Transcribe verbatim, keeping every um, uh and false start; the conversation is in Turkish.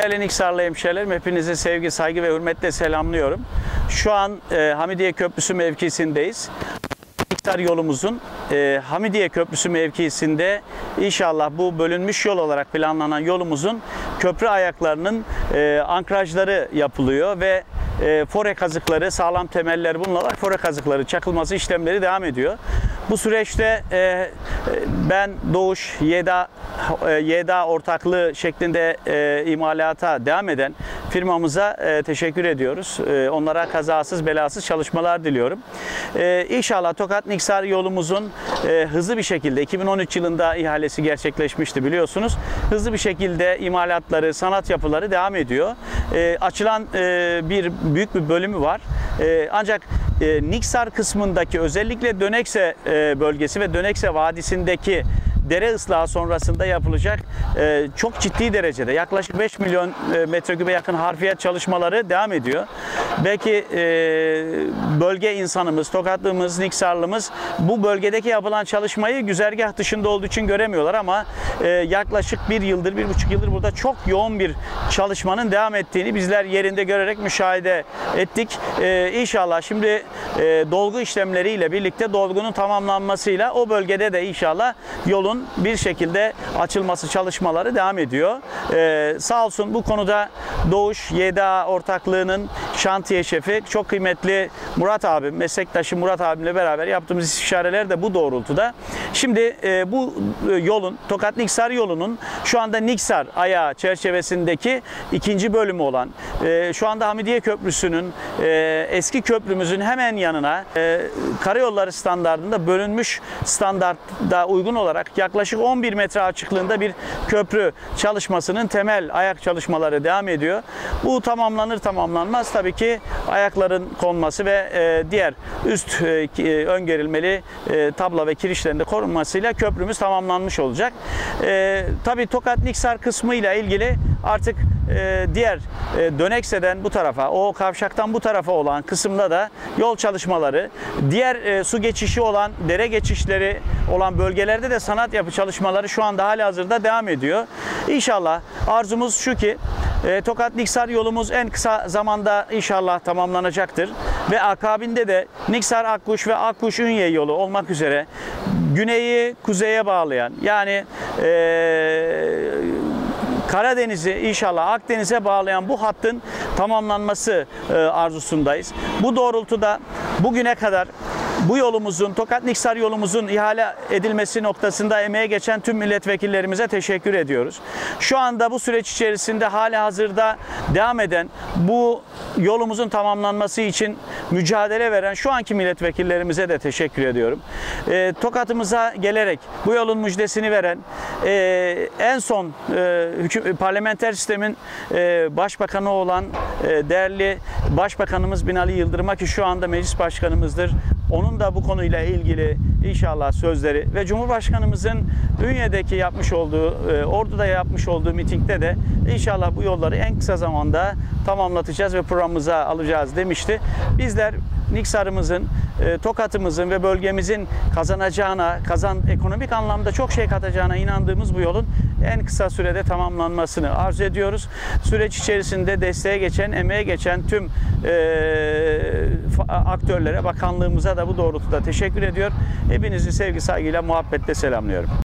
Değerli Niksarlı hemşehrilerim, hepinizi sevgi, saygı ve hürmetle selamlıyorum. Şu an e, Hamidiye Köprüsü mevkisindeyiz. Niksar yolumuzun e, Hamidiye Köprüsü mevkisinde inşallah bu bölünmüş yol olarak planlanan yolumuzun köprü ayaklarının e, ankrajları yapılıyor ve e, fore kazıkları, sağlam temeller bulunarak fore kazıkları çakılması işlemleri devam ediyor. Bu süreçte e, ben Doğuş, Yeda, e, Yeda ortaklığı şeklinde e, imalata devam eden firmamıza e, teşekkür ediyoruz. E, onlara kazasız belasız çalışmalar diliyorum. E, İnşallah Tokat Niksar yolumuzun e, hızlı bir şekilde iki bin on üç yılında ihalesi gerçekleşmişti biliyorsunuz. Hızlı bir şekilde imalatları, sanat yapıları devam ediyor. E, açılan e, bir büyük bir bölümü var. E, ancak e, Niksar kısmındaki özellikle Dönekse e, bölgesi ve Dönekse Vadisi'ndeki dere ıslahı sonrasında yapılacak e, çok ciddi derecede yaklaşık beş milyon e, metrekübe yakın harfiyat çalışmaları devam ediyor. Belki e, bölge insanımız, Tokatlımız, Niksarlımız bu bölgedeki yapılan çalışmayı güzergah dışında olduğu için göremiyorlar ama e, yaklaşık bir yıldır, bir buçuk yıldır burada çok yoğun bir çalışmanın devam ettiğini bizler yerinde görerek müşahede ettik. E, İnşallah şimdi e, dolgu işlemleriyle birlikte dolgunun tamamlanmasıyla o bölgede de inşallah yolun bir şekilde açılması çalışmaları devam ediyor. Ee, sağ olsun bu konuda Doğuş Yeda ortaklığının şantiye şefi çok kıymetli Murat abim, meslektaşı Murat abimle beraber yaptığımız istişareler de bu doğrultuda. Şimdi e, bu yolun, Tokat Niksar yolunun şu anda Niksar ayağı çerçevesindeki ikinci bölümü olan e, şu anda Hamidiye Köprüsü'nün e, eski köprümüzün hemen yanına e, karayolları standartında bölünmüş standartta uygun olarak yaklaşık on bir metre açıklığında bir köprü çalışmasının temel ayak çalışmaları devam ediyor. Bu tamamlanır tamamlanmaz tabii ki ayakların konması ve e, diğer üst e, öngörülmeli e, tabla ve kirişlerinde korunmasıyla köprümüz tamamlanmış olacak. E, tabii Tokat Niksar kısmı ile ilgili artık e, diğer e, Dönekse'den bu tarafa, o kavşaktan bu tarafa olan kısımda da yol çalışmaları, diğer e, su geçişi olan, dere geçişleri olan bölgelerde de sanat yapı çalışmaları şu anda halihazırda devam ediyor. İnşallah arzumuz şu ki e, Tokat Niksar yolumuz en kısa zamanda inşallah tamamlanacaktır ve akabinde de Niksar Akkuş ve Akkuş Ünye yolu olmak üzere güneyi kuzeye bağlayan yani e, Karadeniz'i inşallah Akdeniz'e bağlayan bu hattın tamamlanması e, arzusundayız. Bu doğrultuda bugüne kadar bu yolumuzun, Tokat Niksar yolumuzun ihale edilmesi noktasında emeğe geçen tüm milletvekillerimize teşekkür ediyoruz. Şu anda bu süreç içerisinde hali hazırda devam eden bu yolumuzun tamamlanması için mücadele veren şu anki milletvekillerimize de teşekkür ediyorum. E, Tokat'ımıza gelerek bu yolun müjdesini veren e, en son e, hüküm, parlamenter sistemin e, başbakanı olan e, değerli Başbakanımız Binali Yıldırım'a ki şu anda meclis başkanımızdır. Onun da bu konuyla ilgili inşallah sözleri ve Cumhurbaşkanımızın Ünye'deki yapmış olduğu, Ordu'da yapmış olduğu mitingde de inşallah bu yolları en kısa zamanda tamamlatacağız ve programımıza alacağız demişti. Bizler Niksar'ımızın, Tokat'ımızın ve bölgemizin kazanacağına, kazan ekonomik anlamda çok şey katacağına inandığımız bu yolun en kısa sürede tamamlanmasını arzu ediyoruz. Süreç içerisinde desteğe geçen, emeğe geçen tüm e, aktörlere, bakanlığımıza da bu doğrultuda teşekkür ediyor. Hepinizi sevgi, saygıyla, muhabbetle selamlıyorum.